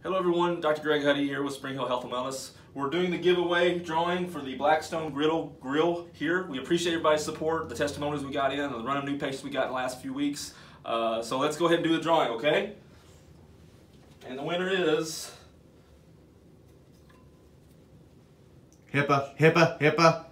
Hello everyone, Dr. Greg Huddy here with Spring Hill Health and Wellness. We're doing the giveaway drawing for the Blackstone Grill here. We appreciate everybody's support, the testimonials we got in, and the run of new patients we got in the last few weeks. So let's go ahead and do the drawing, okay? And the winner is... HIPAA, HIPAA, HIPAA.